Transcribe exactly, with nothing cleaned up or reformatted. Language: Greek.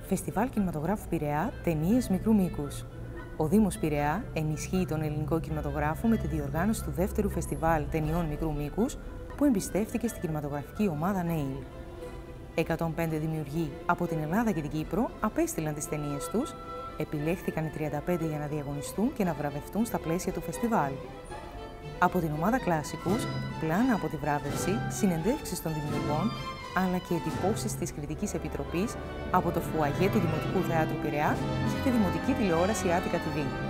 Φεστιβάλ Κινηματογράφου Πειραιά, ταινίες μικρού μήκους. Ο Δήμος Πειραιά ενισχύει τον ελληνικό κινηματογράφο με τη διοργάνωση του δεύτερου φεστιβάλ ταινιών μικρού μήκους που εμπιστεύτηκε στην κινηματογραφική ομάδα Νέιλ. εκατόν πέντε δημιουργοί από την Ελλάδα και την Κύπρο απέστειλαν τις ταινίες τους, επιλέχθηκαν οι τριάντα πέντε για να διαγωνιστούν και να βραβευτούν στα πλαίσια του φεστιβάλ. Από την ομάδα Κλάσικους, πλάνα από τη βράβευση, συνεντεύξεις των δημιουργών, αλλά και εντυπώσεις της Κριτικής Επιτροπής από το φουαγέ του Δημοτικού Θεάτρου Πειραιά και τη Δημοτική Τηλεόραση Άττικα τι βι.